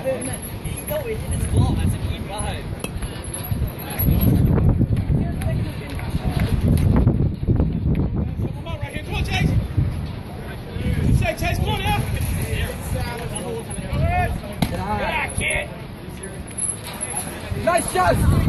No, it did his glove. That's a keep behind. Come on, right here. Come on, Chase. Say, Chase, come on now. Yeah, kid. Nice shot.